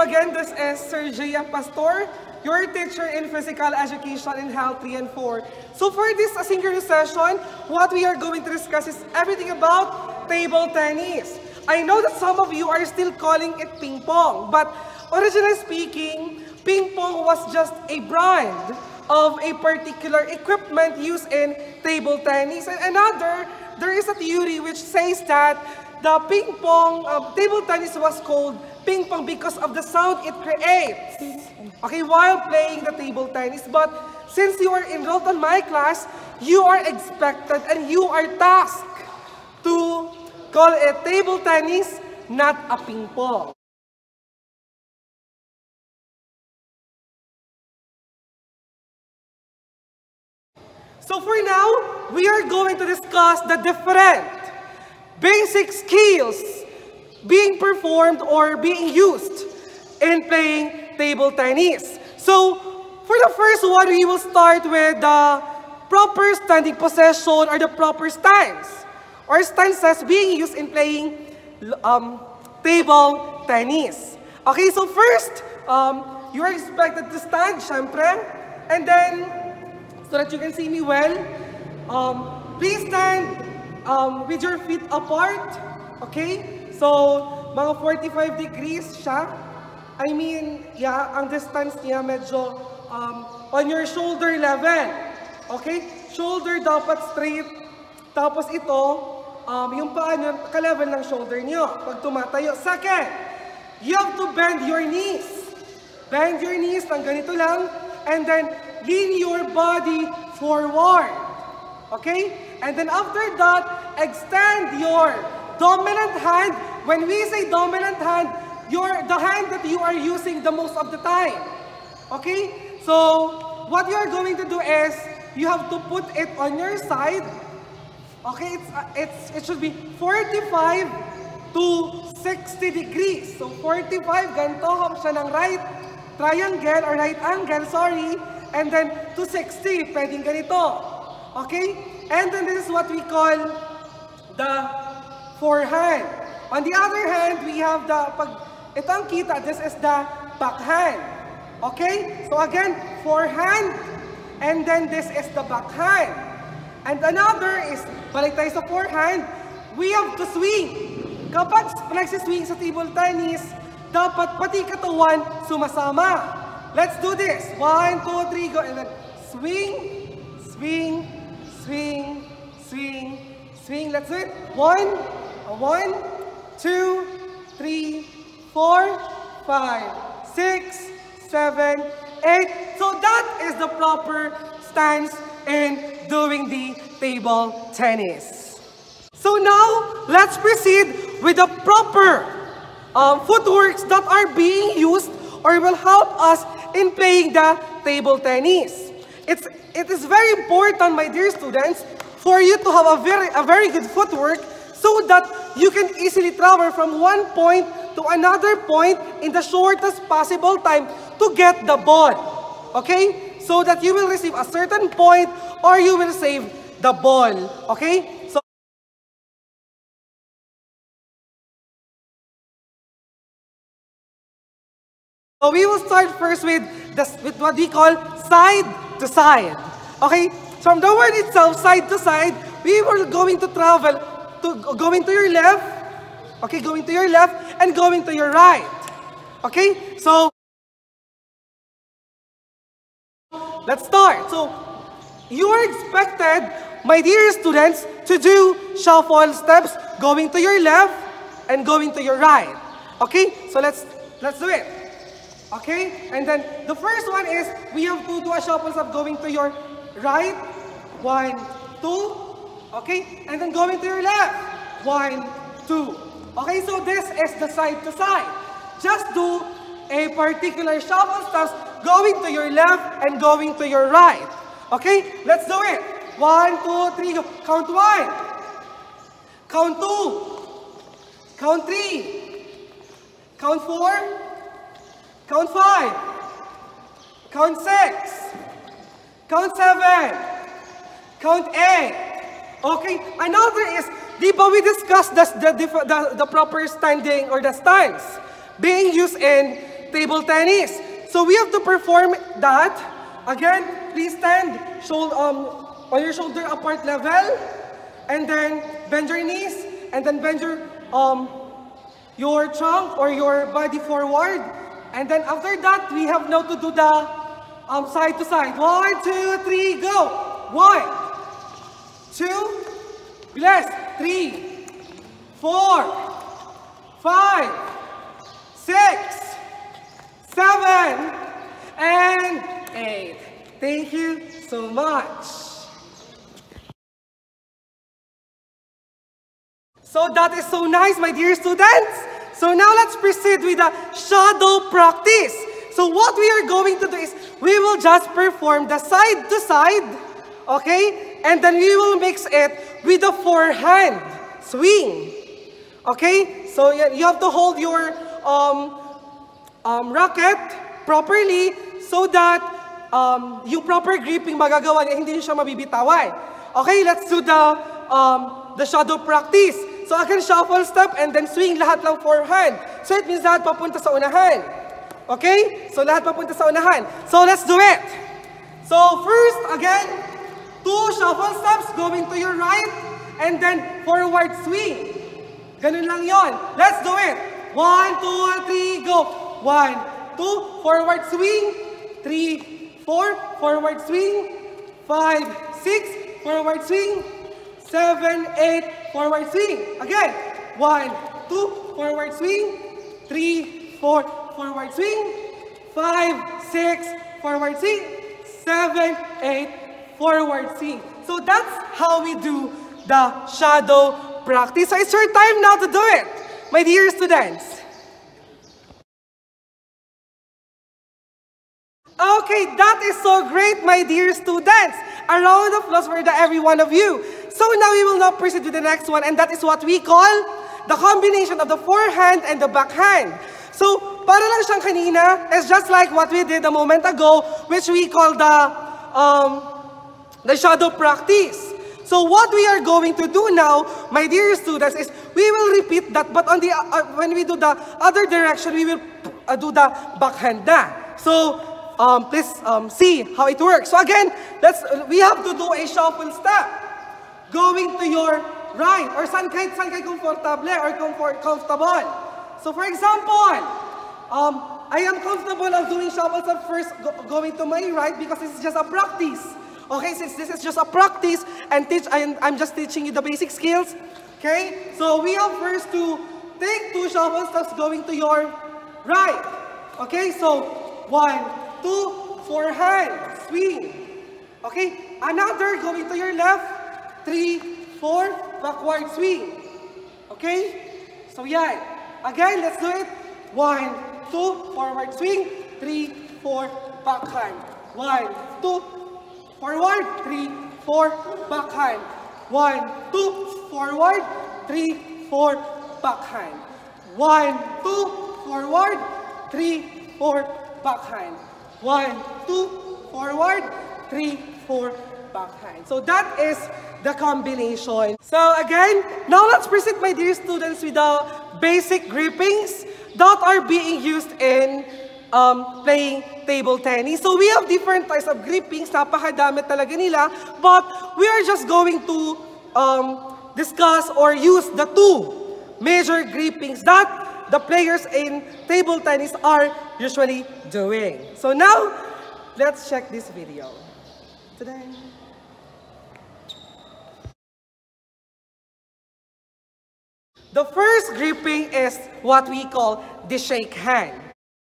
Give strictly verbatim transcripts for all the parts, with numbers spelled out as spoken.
again, this is Sir Gia Pastor, your teacher in Physical Education in Health three and four. So for this asynchronous session, what we are going to discuss is everything about table tennis. I know that some of you are still calling it ping pong, but originally speaking, ping pong was just a brand of a particular equipment used in table tennis. And another, there is a theory which says that the ping pong, uh, table tennis was called ping pong because of the sound it creates, okay, while playing the table tennis. But since you are enrolled on my class, you are expected and you are tasked to call it table tennis, not a ping pong. So for now, we are going to discuss the different basic skills being performed or being used in playing table tennis. So, for the first one, we will start with the proper standing position or the proper stance or stances being used in playing um, table tennis. Okay, so first, um, you are expected to stand, syempre, and then, so that you can see me well, um, please stand um, with your feet apart, okay? So, mga forty-five degrees siya. I mean, yeah, ang distance niya medyo um, on your shoulder level. Okay? Shoulder dapat straight. Tapos ito, um, yung paa nyo, ka-level ng shoulder niyo pag tumatayo. Second, you have to bend your knees. Bend your knees ng ganito lang. And then, lean your body forward. Okay? And then after that, extend your dominant hand. When we say dominant hand, you're the hand that you are using the most of the time. Okay? So, what you are going to do is, you have to put it on your side. Okay? It's, uh, it's, it should be forty-five to sixty degrees. So, forty-five, ganito, hap siya ng right triangle or right angle, sorry. And then, to sixty, pwedeng ganito. Okay? And then, this is what we call the forehand. On the other hand, we have the, pag ito ang kita, this is the backhand. Okay? So again, forehand, and then this is the backhand. And another is, balik tayo sa forehand, we have to swing. Kapag nagsiswing sa table tennis, dapat pati katawan sumasama. Let's do this. One, two, three, go. And then swing, swing, swing, swing, swing. Let's do it. One, one, two, three, four, five, six, seven, eight. So that is the proper stance in doing the table tennis. So now, let's proceed with the proper um, footworks that are being used or will help us in playing the table tennis. It's, it is very important, my dear students, for you to have a very, a very good footwork so that you can easily travel from one point to another point in the shortest possible time to get the ball. Okay? So that you will receive a certain point or you will save the ball. Okay? So, so we will start first with, the, with what we call side to side. Okay? From the word itself, side to side, we will going to travel to going to your left, okay, going to your left, and going to your right. Okay? So, let's start. So, you are expected, my dear students, to do shuffle steps, going to your left, and going to your right. Okay? So, let's, let's do it. Okay? And then, the first one is, we have to do a shuffle step going to your right. One, two. Okay? And then going to your left. One, two. Okay, so this is the side to side. Just do a particular shuffle steps going to your left and going to your right. Okay? Let's do it. One, two, three, go. Count one. Count two. Count three. Count four. Count five. Count six. Count seven. Count eight. Okay, another is, di ba we discussed the, the, the, the proper standing or the stance being used in table tennis. So we have to perform that. Again, please stand shoulder, um, on your shoulder apart level. And then bend your knees. And then bend your, um, your trunk or your body forward. And then after that, we have now to do the um, side to side. One, two, three, go. One, two, bless, three, four, five, six, seven, and eight. Thank you so much. So that is so nice, my dear students. So now let's proceed with the shadow practice. So what we are going to do is, we will just perform the side to side, okay? And then we will mix it with the forehand swing, okay? So you have to hold your um, um, racket properly so that um, yung proper gripping magagawa niya, hindi siya mabibitawan. Okay, let's do the, um, the shadow practice. So again, shuffle step and then swing lahat lang forehand. So it means lahat papunta sa unahan. Okay? So lahat papunta sa unahan. So let's do it. So first, again, two shuffle steps going to your right and then forward swing. Ganun lang yon. Let's do it. One, two, three, go. One, two, forward swing. Three, four, forward swing. Five, six, forward swing. Seven, eight, forward swing. Again. One, two, forward swing. Three, four, forward swing. Five, six, forward swing. Seven, eight, forward swing. So that's how we do the shadow practice. So it's your time now to do it, my dear students. Okay, that is so great, my dear students. A round of applause for the, every one of you. So now we will now proceed to the next one, and that is what we call the combination of the forehand and the backhand. So, para lang siyang kanina, it's just like what we did a moment ago, which we call the, um, the shadow practice. So what we are going to do now, my dear students, is we will repeat that, but on the uh, when we do the other direction, we will uh, do the backhand na. So, Um, please um, see how it works. So again, let's, we have to do a shuffle step. Going to your right, or saan kayo, saan kayo comfortable or comfort, comfortable. So for example, um, I am comfortable of doing shuffle step first, go, going to my right because this is just a practice. Okay, since this is just a practice, and teach, I'm, I'm just teaching you the basic skills. Okay, so we have first to take two shuffle steps going to your right. Okay, so one, two, forehand, swing. Okay, another going to your left, three, four, backward swing. Okay, so yeah, again, let's do it. One, two, forward swing, three, four, backhand. One, two, forward, three, four, backhand. One, two, forward, three, four, backhand. One, two, forward, three, four, backhand. One, two, forward, three, four, backhand. So that is the combination. So again, now let's proceed, my dear students, with the basic grippings that are being used in um, playing table tennis. So we have different types of grippings, napakadami talaga nila, but we are just going to um, discuss or use the two major grippings that the players in table tennis are usually doing. So now, let's check this video. Today. The first gripping is what we call the shake hand.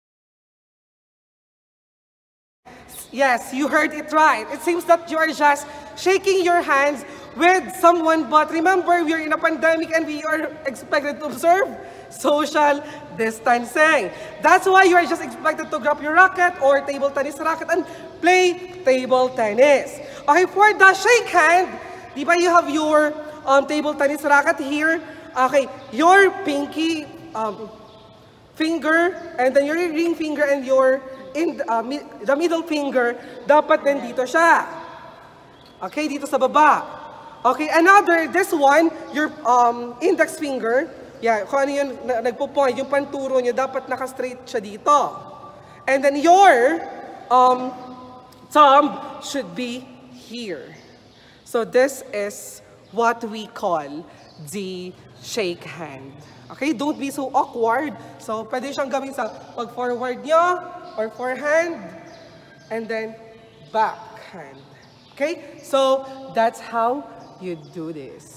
Yes, you heard it right. It seems that you are just shaking your hands with someone, but remember, we are in a pandemic and we are expected to observe social distancing. That's why you are just expected to grab your racket or table tennis racket and play table tennis. Okay, for the shake hand, di ba you have your um, table tennis racket here? Okay, your pinky um, finger and then your ring finger and your in uh, mi the middle finger, dapat din dito siya. Okay, dito sa baba. Okay, another, this one, your um, index finger, yeah, kung ano yun, nagpo-point, yung panturo niya, dapat naka-straight siya dito. And then your um, thumb should be here. So this is what we call the shake hand. Okay, don't be so awkward. So pwede siyang gawin sa pag-forward nyo or forehand and then backhand. Okay, so that's how you do this.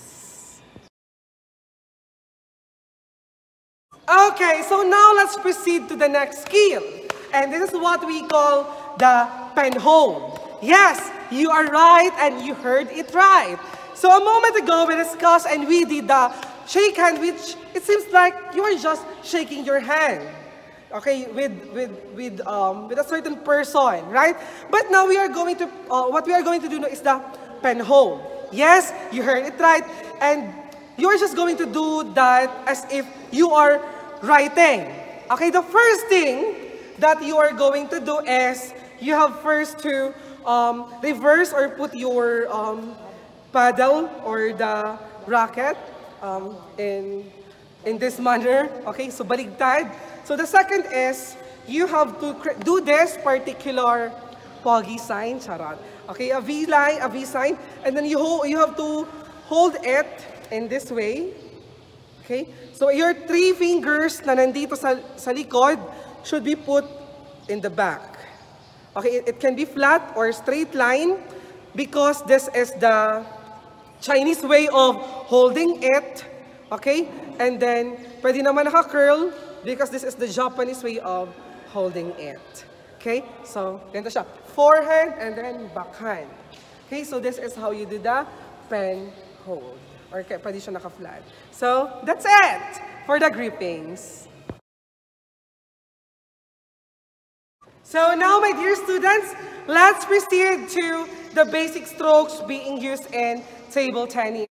Okay, so now let's proceed to the next skill. And this is what we call the pen hold. Yes, you are right and you heard it right. So a moment ago we discussed and we did the shake hand, which it seems like you are just shaking your hand. Okay, with with with um with a certain person, right? But now we are going to uh, what we are going to do now is the pen hold. Yes, you heard it right, and you are just going to do that as if you are writing. Okay, the first thing that you are going to do is you have first to um, reverse or put your um, paddle or the racket um, in in this manner. Okay, so baligtad. So the second is you have to do this particular pogi sign, charot. Okay, a V line, a V sign, and then you hold, you have to hold it in this way. Okay, so your three fingers na nandito sa, sa likod should be put in the back. Okay, it, it can be flat or straight line because this is the Chinese way of holding it. Okay, and then pwede naman naka-curl because this is the Japanese way of holding it. Okay, so ganito siya. Forehand and then backhand. Okay, so this is how you do the pen hold. Or pwede siya naka-flat. So, that's it for the grippings. So now, my dear students, let's proceed to the basic strokes being used in table tennis.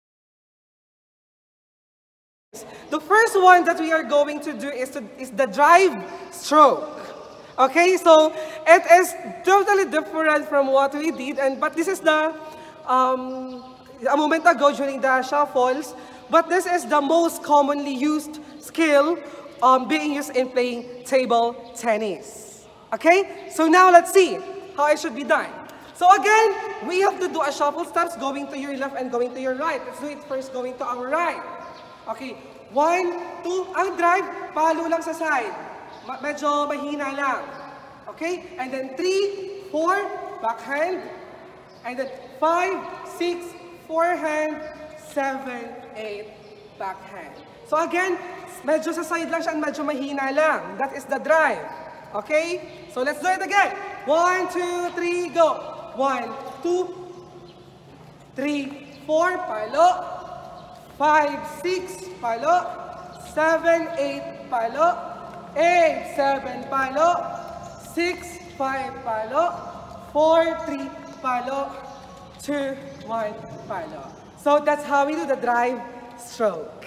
The first one that we are going to do is, to, is the drive stroke. Okay, so it is totally different from what we did, and but this is the um, a moment ago during the shuffles, but this is the most commonly used skill um, being used in playing table tennis. Okay, so now let's see how it should be done. So again, we have to do a shuffle steps going to your left and going to your right. Let's do it first going to our right. Okay, one, two, ang drive, palo lang sa side. Medyo mahina lang. Okay, and then three, four, backhand, and then five, six, forehand, seven, eight, backhand. So again, medyo sa side lang siya, medyo mahina lang. That is the drive. Okay? So let's do it again. One, two, three, go. One, two, three, four, palo. Five, six, palo. Seven, eight, palo. Eight, seven, palo. Six, five, palo. Four, three, palo. Two, one, palo. So that's how we do the drive stroke.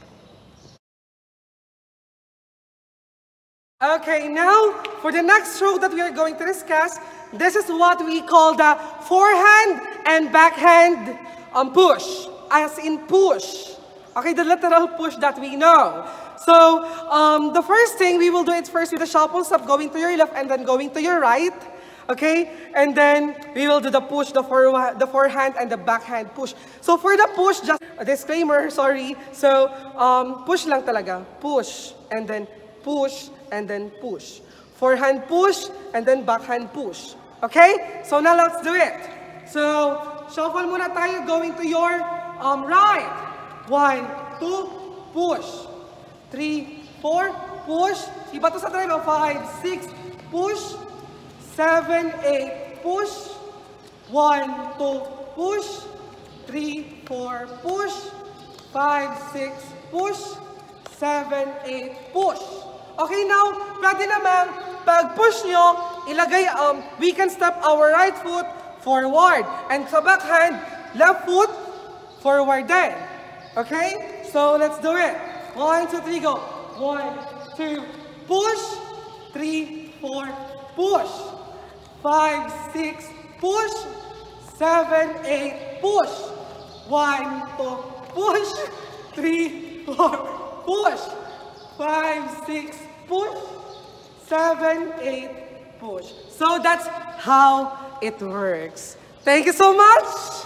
Okay, now for the next stroke that we are going to discuss, this is what we call the forehand and backhand um, push, as in push. Okay, the literal push that we know. So um, the first thing we will do it first with the shuffle step, going to your left and then going to your right. Okay, and then we will do the push, the, for, the forehand and the backhand push. So for the push, just a disclaimer, sorry. So um, push lang talaga, push, and then push, and then push. Forehand push, and then backhand push. Okay, so now let's do it. So shuffle muna tayo, going to your um, right. One, two, push. Three, four, push. Iba to sa drive, five, six, push. Seven, eight, push. One, two, push. Three, four, push. Five, six, push. Seven, eight, push. Okay, now, pwede naman, pag push nyo, ilagay, um, we can step our right foot forward. And sa backhand, left foot forward then. Okay? So, let's do it. One, two, three, go. One, two, push. Three, four, push. Five, six, push. Seven, eight, push. One, two, push. Three, four, push. Five, six, push. seven, eight, push. So that's how it works. Thank you so much.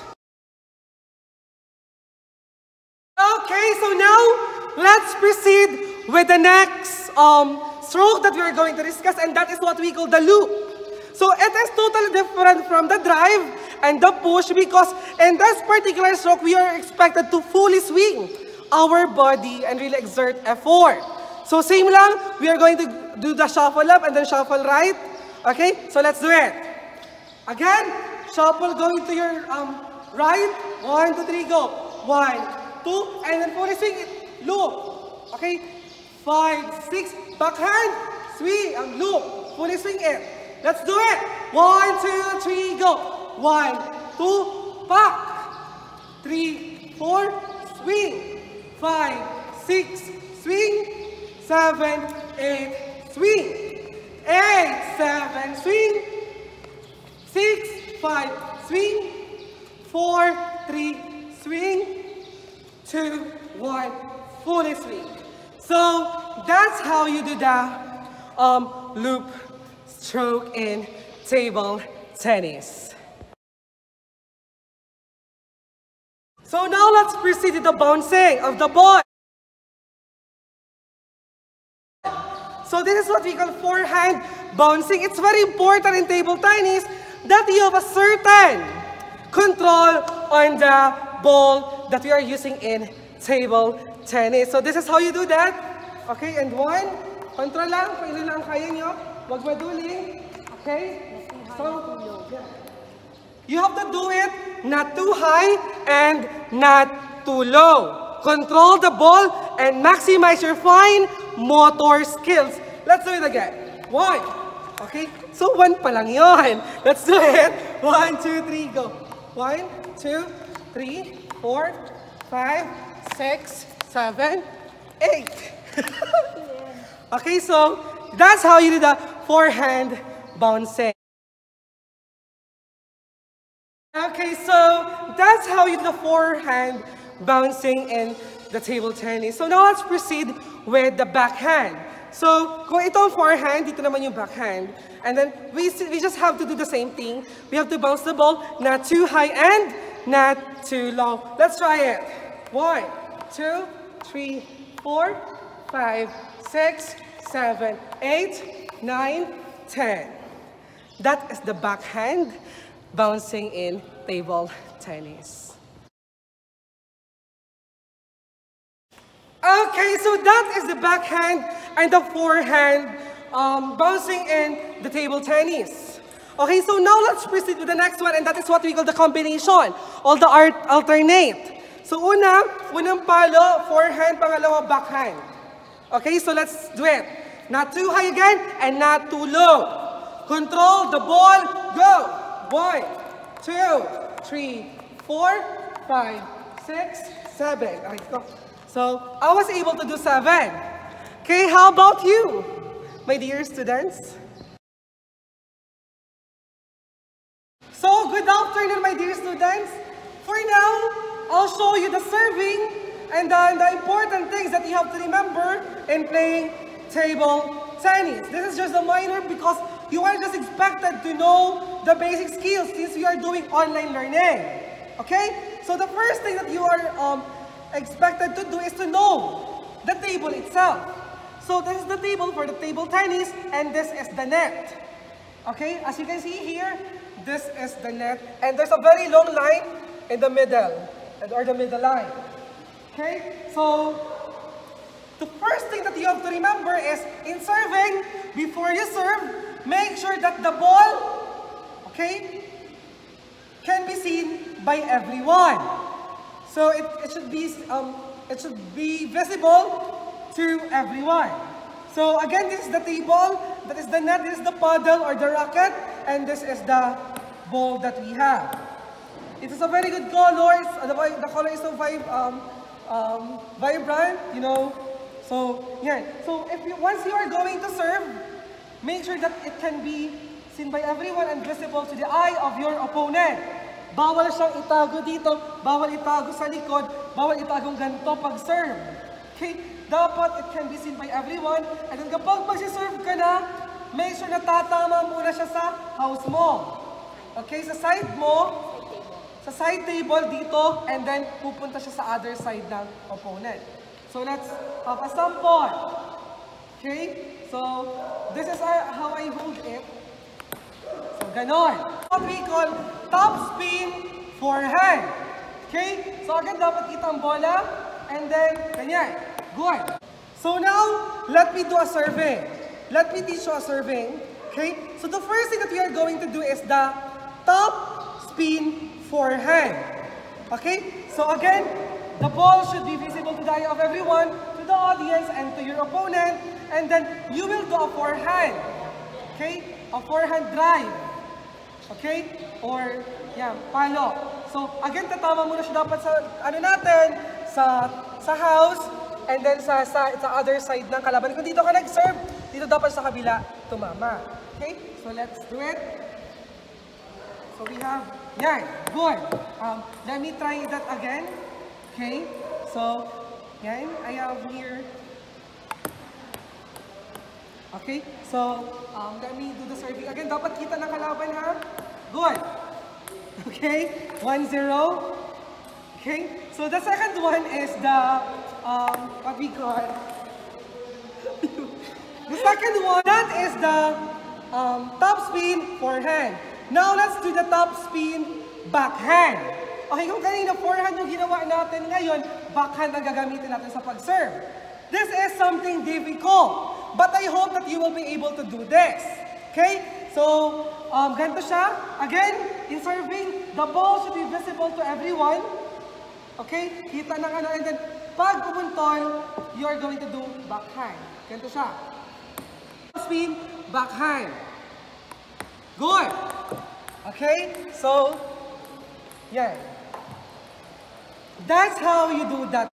Okay, so now let's proceed with the next um, stroke that we are going to discuss, and that is what we call the loop. So it is totally different from the drive and the push because in this particular stroke, we are expected to fully swing our body and really exert effort. So same lang, we are going to do the shuffle up and then shuffle right. Okay, so let's do it. Again, shuffle going to your um, right. One, two, three, go. One, two, and then fully swing it. Loop. Okay, five, six, backhand, swing, and loop. Fully swing it. Let's do it. One, two, three, go. One, two, back. Three, four, swing. Five, six, swing. Seven, eight, swing. Eight, seven, swing. Six, five, swing. Four, three, swing. Two, one, fully swing. So that's how you do the um, loop stroke in table tennis. So now let's proceed to the bouncing of the ball. So this is what we call forehand bouncing. It's very important in table tennis that you have a certain control on the ball that we are using in table tennis. So this is how you do that. Okay, and one, control lang, kung ilan lang kaya nyo. Wag maduling. Okay? So, you have to do it not too high and not too low. Control the ball and maximize your fine motor skills. Let's do it again. One. Okay? So, one pa lang yun. Let's do it. One, two, three, go. One, two, three, four, five, six, seven, eight. Okay, so that's how you do the forehand bouncing. Okay, so that's how you do the forehand bouncing in the table tennis. So now let's proceed with the backhand. So kung itong forehand, dito naman yung backhand. And then we, we just have to do the same thing. We have to bounce the ball not too high and not too low. Let's try it. One, two, three, four, five, six, seven, eight, nine, ten. That is the backhand bouncing in table tennis. Okay, so that is the backhand and the forehand um, bouncing in the table tennis. Okay, so now let's proceed with the next one, and that is what we call the combination, or the art alternate. So una, unang palo, forehand, pangalawa, backhand. Okay, so let's do it. Not too high again, and not too low. Control the ball, go. One, two, three, four, five, six, seven. Okay, go. So I was able to do seven. Okay, how about you, my dear students? So good afternoon, my dear students. For now, I'll show you the serving and then the important things that you have to remember in playing table tennis. This is just a minor because you are just expected to know the basic skills since we are doing online learning. Okay? So the first thing that you are um, expected to do is to know the table itself. So this is the table for the table tennis and this is the net. Okay? As you can see here, this is the net and there's a very long line in the middle or the middle line. Okay? So the first thing that you have to remember is in serving, before you serve, make sure that the ball, okay, can be seen by everyone. So it, it should be um, it should be visible to everyone. So again, this is the table, that is the net, this is the paddle or the racket, and this is the ball that we have. It is a very good color. The, the color is so vib, um, um, vibrant, you know. So yeah. So if you, once you are going to serve, make sure that it can be seen by everyone and visible to the eye of your opponent. Bawal siyang itago dito, bawal itago sa likod, bawal itagong ganito pag serve. Okay? dapat it can be seen by everyone. And then kapag magsiserve ka na, make sure na tatama muna siya sa house mo. Okay, sa side mo, sa side table dito, and then pupunta siya sa other side ng opponent. So let's have a sample. Okay, so this is how I hold it. So ganon. What we call top spin forehand. Okay, so again dapat kita ang bola, and then ganyan. Good. So now, let me do a serving. Let me teach you a serving. Okay, so the first thing that we are going to do is the top spin forehand. Okay? So again, the ball should be visible to the eye of everyone, to the audience, and to your opponent. And then you will do a forehand. Okay? A forehand drive. Okay? Or, yeah, palo. So again, tatama muna siya dapat sa, ano natin, sa, sa house, and then sa, sa, sa other side ng kalaban. Kung dito ka nag-serve, dito dapat sa kabila, tumama. Okay? So let's do it. So we have, yeah, good. Um, let me try that again. Okay, so, yan, I have here. Okay, so, um, let me do the serving again. Dapat kita ng kalaban, ha? Good. Okay, one zero. Okay, so the second one is the, um, what we call, the second one, that is the um, top spin forehand. Now, let's do the top spin backhand. Okay, kung kanina forehand yung ginawa natin ngayon, backhand ang gagamitin natin sa pag-serve. This is something difficult, but I hope that you will be able to do this. Okay? So, um, ganito siya. Again, in serving, the ball should be visible to everyone. Okay? Kita ng ano, and then, pag umuntol, you are going to do backhand. Ganito siya. Spin, backhand. Good. Okay, so, yeah. That's how you do that.